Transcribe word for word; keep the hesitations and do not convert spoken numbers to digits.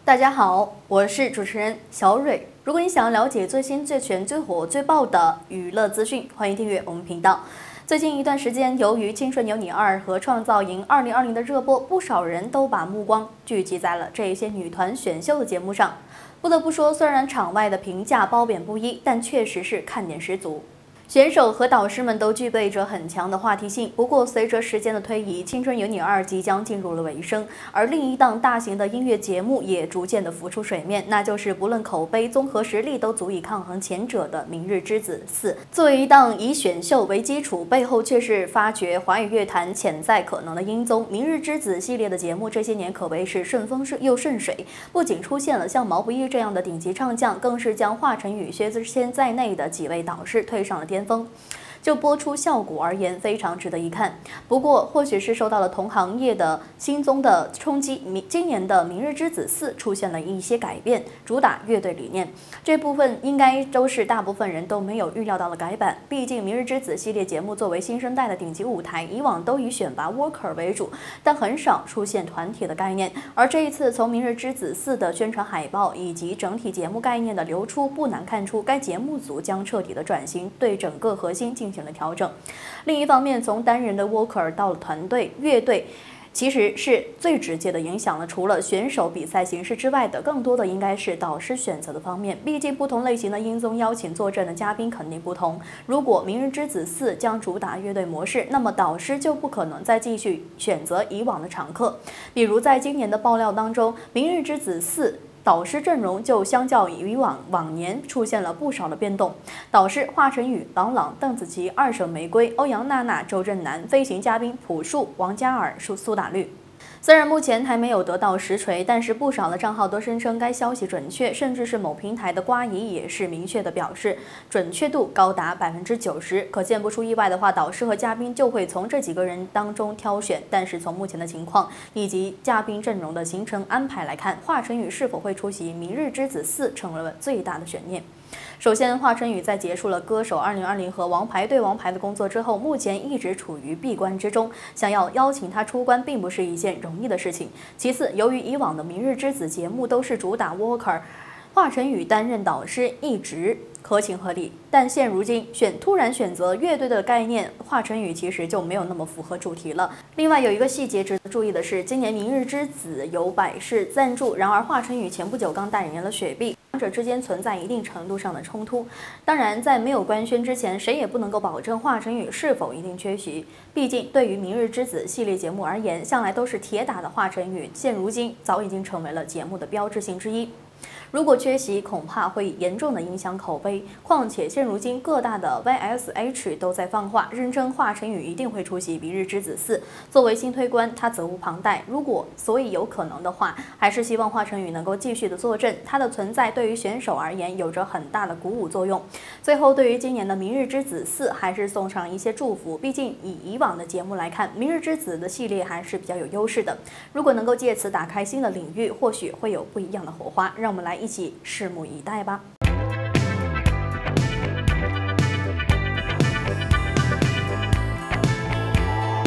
大家好，我是主持人小蕊。如果你想要了解最新、最全、最火、最爆的娱乐资讯，欢迎订阅我们频道。最近一段时间，由于《青春有你二》和《创造营二零二零》的热播，不少人都把目光聚集在了这一些女团选秀的节目上。不得不说，虽然场外的评价褒贬不一，但确实是看点十足。 选手和导师们都具备着很强的话题性。不过，随着时间的推移，《青春有你二》即将进入了尾声，而另一档大型的音乐节目也逐渐的浮出水面，那就是不论口碑、综合实力都足以抗衡前者的《明日之子四》。作为一档以选秀为基础，背后却是发掘华语乐坛潜在可能的音综，《明日之子》系列的节目这些年可谓是顺风又顺水，不仅出现了像毛不易这样的顶级唱将，更是将华晨宇、薛之谦在内的几位导师推上了巅峰。 巅峰，就播出效果而言，非常值得一看。不过，或许是受到了同行业的新综的冲击，今年的《明日之子四》出现了一些改变，主打乐队理念，这部分应该都是大部分人都没有预料到的改版。毕竟，《明日之子》系列节目作为新生代的顶级舞台，以往都以选拔 worker 为主，但很少出现团体的概念。而这一次，从《明日之子四》的宣传海报以及整体节目概念的流出，不难看出该节目组将彻底的转型，对整个核心进行了调整。另一方面，从单人的 worker 到了团队乐队，其实是最直接的影响了除了选手比赛形式之外的，更多的应该是导师选择的方面。毕竟不同类型的音综邀请坐镇的嘉宾肯定不同。如果《明日之子四》将主打乐队模式，那么导师就不可能再继续选择以往的常客。比如在今年的爆料当中，《明日之子四》 导师阵容就相较以往往年出现了不少的变动，导师华晨宇、郎朗、邓紫棋、二手玫瑰、欧阳娜娜、周震南，飞行嘉宾朴树、王嘉尔、苏苏打绿。 虽然目前还没有得到实锤，但是不少的账号都声称该消息准确，甚至是某平台的瓜姨也是明确的表示准确度高达百分之九十。可见不出意外的话，导师和嘉宾就会从这几个人当中挑选。但是从目前的情况以及嘉宾阵容的行程安排来看，华晨宇是否会出席《明日之子四》成了最大的悬念。 首先，华晨宇在结束了《歌手二零二零》和《王牌对王牌》的工作之后，目前一直处于闭关之中，想要邀请他出关并不是一件容易的事情。其次，由于以往的《明日之子》节目都是主打 worker， 华晨宇担任导师一直合情合理，但现如今选突然选择乐队的概念，华晨宇其实就没有那么符合主题了。另外有一个细节值得注意的是，今年《明日之子》由百事赞助，然而华晨宇前不久刚代言了雪碧。 两者之间存在一定程度上的冲突。当然，在没有官宣之前，谁也不能够保证华晨宇是否一定缺席。毕竟，对于《明日之子》系列节目而言，向来都是铁打的华晨宇，现如今早已经成为了节目的标志性之一。 如果缺席，恐怕会严重的影响口碑。况且现如今各大的 Y S H 都在放话，认真华晨宇一定会出席《明日之子四》。作为新推官，他责无旁贷。如果所以有可能的话，还是希望华晨宇能够继续的坐镇。他的存在对于选手而言有着很大的鼓舞作用。最后，对于今年的《明日之子四》，还是送上一些祝福。毕竟以以往的节目来看，《明日之子》的系列还是比较有优势的。如果能够借此打开新的领域，或许会有不一样的火花。让我们来 一起拭目以待吧。